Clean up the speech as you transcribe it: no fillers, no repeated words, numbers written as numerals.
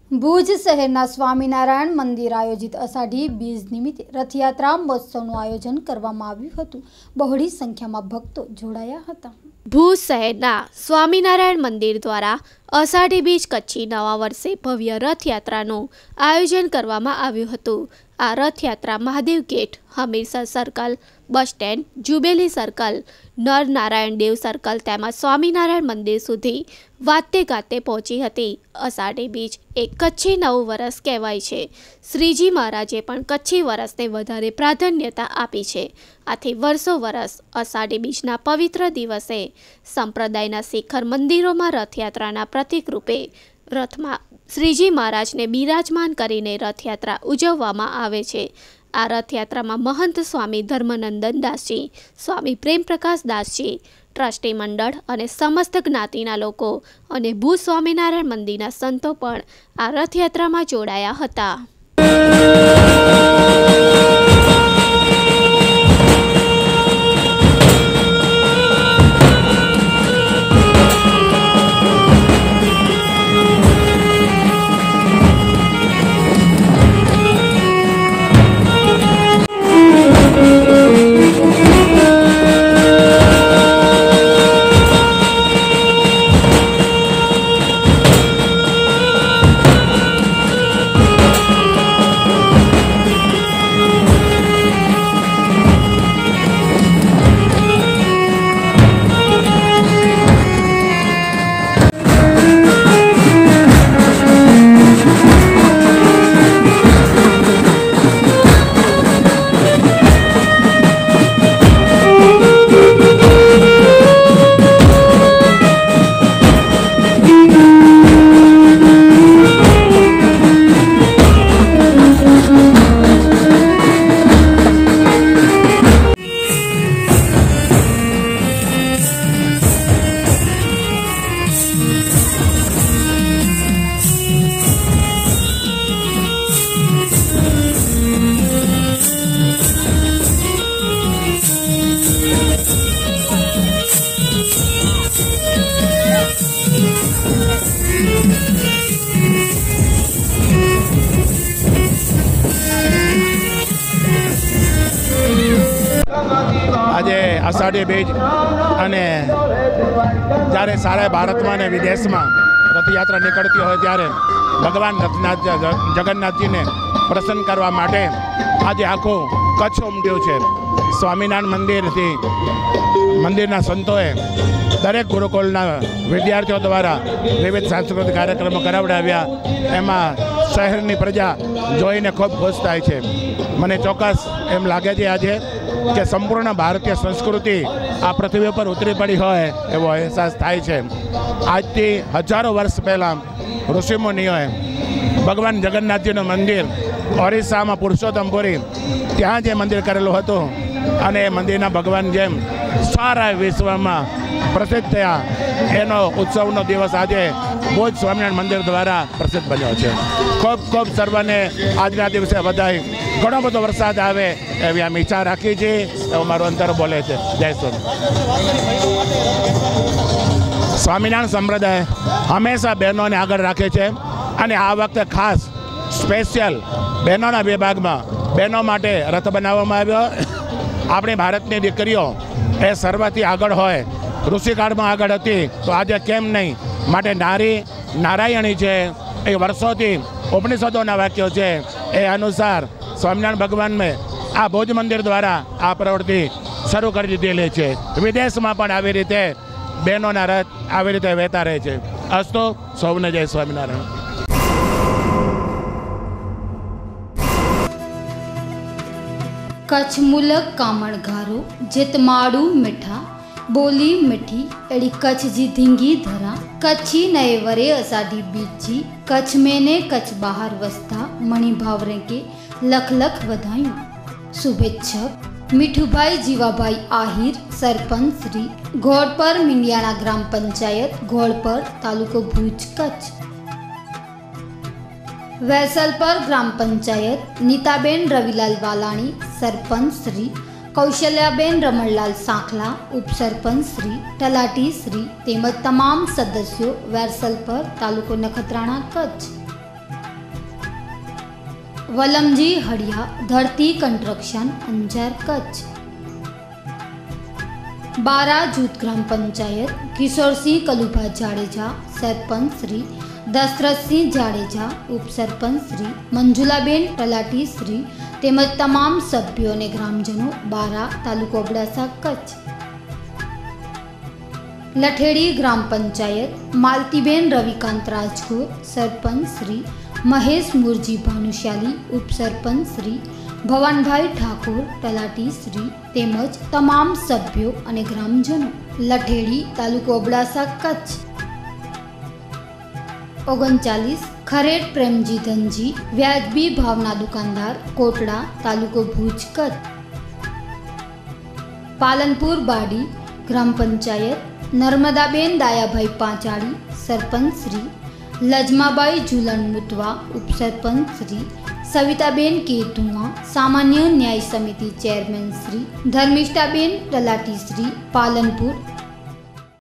ભુજ શહેરના સ્વામિનારાયણ મંદિર આયોજિત અષાઢી બીજ નિમિત્તે રથયાત્રા મહોત્સવનું આયોજન કરવામાં આવ્યું હતું। બહોળી સંખ્યામાં ભક્તો જોડાયા હતા। ભુજ શહેરના સ્વામિનારાયણ મંદિર દ્વારા અષાઢી બીજ કચ્છી નવા વર્ષે ભવ્ય રથયાત્રાનું આયોજન કરવામાં આવ્યું હતું। આ Rathyatra Mahadev gate, Hamirsar circle, bus stand, jubilee circle, Nar Narayan દેવ સર્કલ તેમજ સ્વામિનારાયણ મંદિર સુધી વાતે ગાતે પહોંચી હતી। અષાઢી બીજ એક કચ્છી નવું વર્ષ કહેવાય છે। શ્રીજી મહારાજે પણ કચ્છી વર્ષને વધારે પ્રાધાન્યતા આપી છે। આથી વર્ષો વર્ષ અષાઢી બીજના પવિત્ર દિવસે સંપ્રદાયના શિખર મંદિરોમાં રથયાત્રાના પ્રતીક રૂપે રથમાં શ્રીજી મહારાજને બિરાજમાન કરીને રથયાત્રા ઉજવવામાં આવે છે। આ રથયાત્રામાં મહંત સ્વામી ધર્મનંદન દાસજી, સ્વામી પ્રેમપ્રકાશ દાસજી, ટ્રસ્ટી મંડળ અને સમસ્ત જ્ઞાતિના લોકો અને ભુજ સ્વામિનારાયણ મંદિરના સંતો પણ આ રથયાત્રામાં જોડાયા હતા। આજે અષાઢી બીજ અને જ્યારે સારા ભારતમાં અને વિદેશમાં રથયાત્રા નીકળતી હોય ત્યારે ભગવાન જગન્નાથજીને પ્રસન્ન કરવા માટે આજે આખું કચ્છ ઉમટ્યું છે। સ્વામિનારાયણ મંદિરથી મંદિરના સંતોએ દરેક ગુરુકુળના વિદ્યાર્થીઓ દ્વારા વિવિધ સાંસ્કૃતિક કાર્યક્રમો કરાવડાવ્યા। એમાં શહેરની પ્રજા જોઈને ખૂબ ખુશ થાય છે। મને ચોક્કસ એમ લાગે છે આજે કે સંપૂર્ણ ભારતીય સંસ્કૃતિ આ પૃથ્વી પર ઉતરી પડી હોય એવો અહેસાસ થાય છે। આજથી હજારો વર્ષ પહેલાં ઋષિમુનિઓએ ભગવાન જગન્નાથજીનું મંદિર ઓરિસ્સામાં પુરુષોત્તમપુરી ત્યાં જે મંદિર કરેલું હતું અને એ મંદિરના ભગવાન જેમ સારા વિશ્વમાં પ્રસિદ્ધ થયા એનો ઉત્સવનો દિવસ આજે ભુજ સ્વામિનારાયણ મંદિર દ્વારા પ્રસિદ્ધ બન્યો છે। ખૂબ ખૂબ સર્વને આજના દિવસે વધાઈ ઘણો બધો વરસાદ આવે એવી આમ ઈચ્છા રાખી છે એવું મારું અંતર બોલે છે। જય સ્વામી। સ્વામિનારાયણ સંપ્રદાય હંમેશા બહેનોને આગળ રાખે છે અને આ વખતે ખાસ સ્પેશિયલ બહેનોના વિભાગમાં બહેનો માટે રથ બનાવવામાં આવ્યો। આપણી ભારતની દીકરીઓ એ સર્વથી આગળ હોય, ઋષિકાળમાં આગળ હતી તો આજે કેમ નહીં? માટે નારી નારાયણી છે એ વર્ષોથી ઉપનિષદોના વાક્યો છે એ અનુસાર સ્વામિનારાયણ ભગવાનને આ ભુજ મંદિર દ્વારા આ પ્રવૃત્તિ શરૂ કરી દીધેલી છે। વિદેશમાં પણ આવી રીતે બહેનોના રથ આવી રીતે વહેતા રહે છે। અસ્તુ સૌને જય સ્વામિનારાયણ। કચ્છ મુલક કામણઘારો જેતમાड़ू मिठा बोली मिठी एड़ी कच्छ जी धींगी धरा कच्छी नए वरे अषाढ़ी बीज जी कच्छ में ने कच्छ बाहर वसता मणि भावरे के लख लख बधाई। शुभेच्छक मीठूभाई जीवाभाई आहिर, सरपंच श्री घोड़पर मिंडियाना ग्राम पंचायत घोड़पर तालुको भुज कच्छ। वैसलपर ग्राम पंचायत नीताबेन रविलाल वालाणी, सरपंच श्री कौशल्याबेन रमणलाल सांखला, उपसरपंच श्री तलाटी श्री तेमज तमाम सदस्यों वैसलपर तालुको नखत्राणा कच्छ। वलमजी हड़िया धरती कंस्ट्रक्शन अंजार कच्छ। बारा जूथ ग्राम पंचायत किशोर सिंह कलुभा जाडेजा सरपंच श्री, दशरथ सिंह जाडेजा उपसरपंच श्री, मंजुलाबेन तलाटी श्री તેમજ તમામ સભ્યો અને ગ્રામજનો બારા તાલુકો અબડાસા કચ્છ। લઠેડી ગ્રામ પંચાયત માલતીબેન રવિકાંત રાજગોર સરપંચ શ્રી, મહેશ મુરજી ભાનુશાલી ઉપસરપંચ શ્રી, ભવાનભાઈ ઠાકોર તલાટી શ્રી તેમજ તમામ સભ્યો અને ગ્રામજનો। લઠેડી તાલુકો અબડાસા કચ્છ। 39 खरेट प्रेमजी धनजी व्याजबी भावना दुकानदार कोटड़ा तालुको भूज कच्छ। पालनपुर बाड़ी ग्राम पंचायत नर्मदाबेन दायाभाई पांचाड़ी सरपंच श्री, लजमाबाई झूलन मुतवा उपसरपंच श्री, सविताबेन केतुआ सामान्य न्याय समिति चेयरमैन श्री, धर्मिष्ठाबेन तलाटी श्री पालनपुर